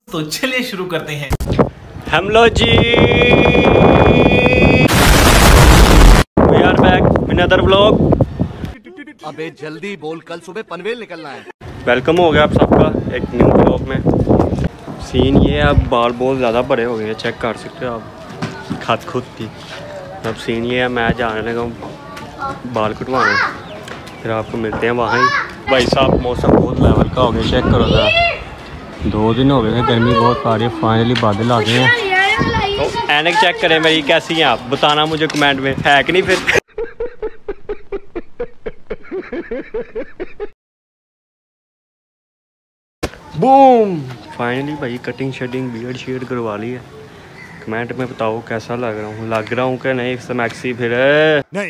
तो चलिए शुरू करते हैं। Hello ji, we are back with another vlog. अबे जल्दी बोल, कल सुबह पनवेल निकलना है। वेलकम हो गया आप सबका एक न्यू व्लॉग में। सीन ये है, अब बाल बहुत ज़्यादा बड़े हो गए हैं, चेक कर सकते हो आप खुद की। अब सीन ये है, मैं जाने लगा हूँ बाल कटवाने, फिर आपको मिलते हैं वहाँ ही। भाई साहब मौसम बहुत लेवल का हो गया, चेक करो ज़रा। 2 दिन हो गए थे, गर्मी बहुत पा रही है, फाइनली बादल आ गए हैं। तो ऐनक चेक करें मेरी कैसी हैं आप, बताना मुझे कमेंट में, है कि नहीं फिर। बूम, फाइनली भाई कटिंग शेडिंग बियर्ड शेड करवा ली है। कमेंट में बताओ कैसा लग रहा हूँ कि नहीं स्मैक्सी फिर नहीं।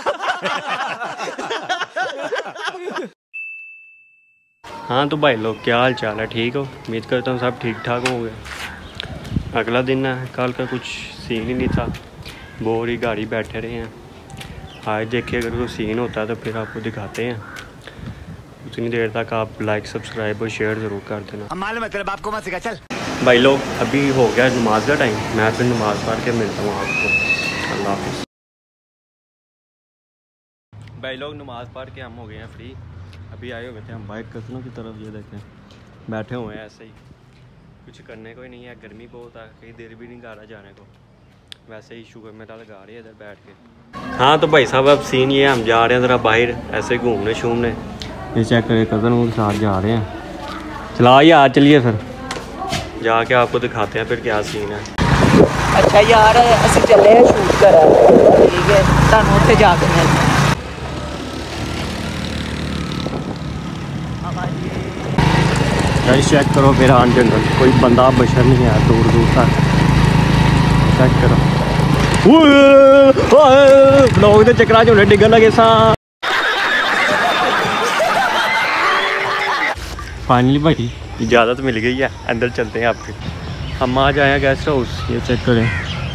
हाँ तो भाई लोग क्या हाल चाल है, ठीक हो? उम्मीद करता हूँ सब ठीक ठाक होंगे। अगला दिन है, कल का कुछ सीन ही नहीं था, बोर ही गाड़ी बैठे रहे हैं। आज देखिए अगर कोई सीन होता है तो फिर आपको दिखाते हैं। उतनी देर तक आप लाइक सब्सक्राइब और शेयर ज़रूर कर देना। मालूम है तेरे बाप को मत सिखा, चल। भाई लोग अभी हो गया नमाज का टाइम, मैं फिर नमाज़ पढ़ के मिलता हूँ आपको। अल्लाह हाफिज़। भाई लोग नमाज़ पढ़ के हम हो गए हैं फ्री। अभी आए हुए थे हम बाइक कस्नों की तरफ, ये देखें बैठे हुए हैं ऐसे ही, कुछ करने को ही नहीं है, गर्मी बहुत है, कहीं देर भी नहीं गा रहा जाने को। वैसे ही शुगर मेरा लगा रही है इधर बैठ के। हाँ तो भाई साहब अब सीन ये है, हम जा रहे हैं ज़रा बाहर ऐसे घूमने शूमने। ये चेक करें, कज़न के साथ जा रहे हैं। चला यार, चलिए फिर जाके आपको दिखाते हैं फिर क्या सीन है। अच्छा यार असं चले शूट करा, ठीक है, तुहानू उत्थे जाके मिलते हैं। गाइस चेक करो बिरहान जंगल, कोई बंदा बशर नहीं है दूर दूर तक, चेक करो। ब्लॉग के चक्कर च डिगन लगे सा। फाइनली भाई इजाज़त मिल गई है, अंदर चलते हैं आपके। हम आज आए हैं गेस्ट हाउस, ये चेक करें।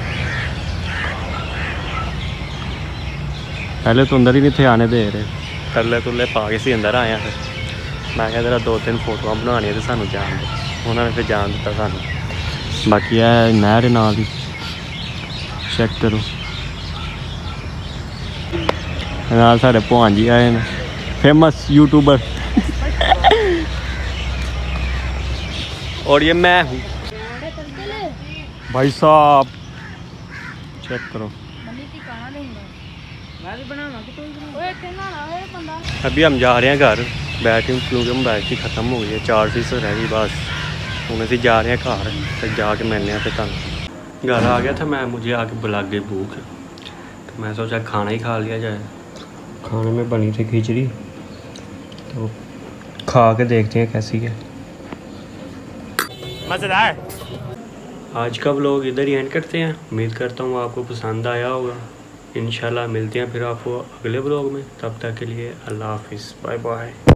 पहले तो अंदर ही नहीं थे आने दे रहे, तरले तुरले पा के सी अंदर आए हैं। फिर मैं क्या जरा 2-3 फोटो बनानी तो सानू जान दे, उन्होंने फिर जान दिता सानू। बाकी है नहर नाल ही, चेक करो। नाल साढ़े भाण जी आए हैं, फेमस यूट्यूबर। और ये मैं हूँ भाई साहब, चेक करो। अभी हम जा रहे हैं घर, बैटरी क्योंकि मोबाइल की ख़त्म हो गई है, 4 फीसद रह गई बस। हूँ असी जा रहे हैं घर, फिर जाके मिलने हैं। फिर तुम घर आ गया था मैं, मुझे आके बुला गई भूख, तो मैं सोचा खाना ही खा लिया जाए। खाने में बनी थी खिचड़ी, तो खा के देखते हैं कैसी है। मज़ेदार। आज का व्लॉग इधर ही एंड करते हैं। उम्मीद करता हूँ आपको पसंद आया होगा। इंशाल्लाह मिलते हैं फिर आपको अगले व्लॉग में, तब तक के लिए अल्लाह हाफिज़, बाय बाय।